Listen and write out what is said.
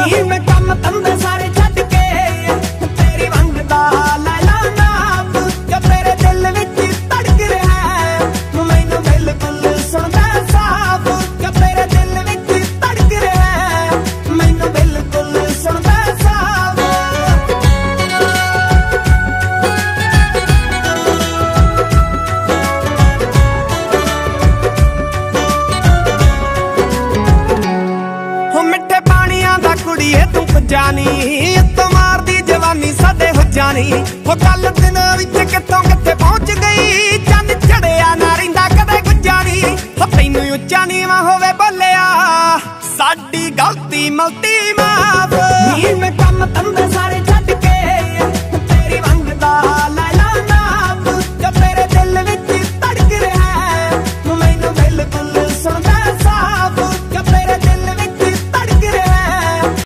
ਨੀ मैं कम धंधे सारे छड्ड के तेरी मंगदा लैला नाप जो तेरे दिल विच धड़क रहा है मैनू बिल्कुल सुनदा साफ जो तेरे दिल विच धड़क रहा है मैनू बिल्कुल सुनदा साफ हो मिठे पानियां दा कुड़िए तू जानी तो मार दी जवानी साडे हो जानी हो गल दिन विच कित्थों कित्थे पहुंच गई चंद चढ़िया ना रहिंदा कदे गुजानी हो तैनूं उच्चा नीवां होवे बोलिया साडी गलती मलती माफ नी मैं कम धंधे सारे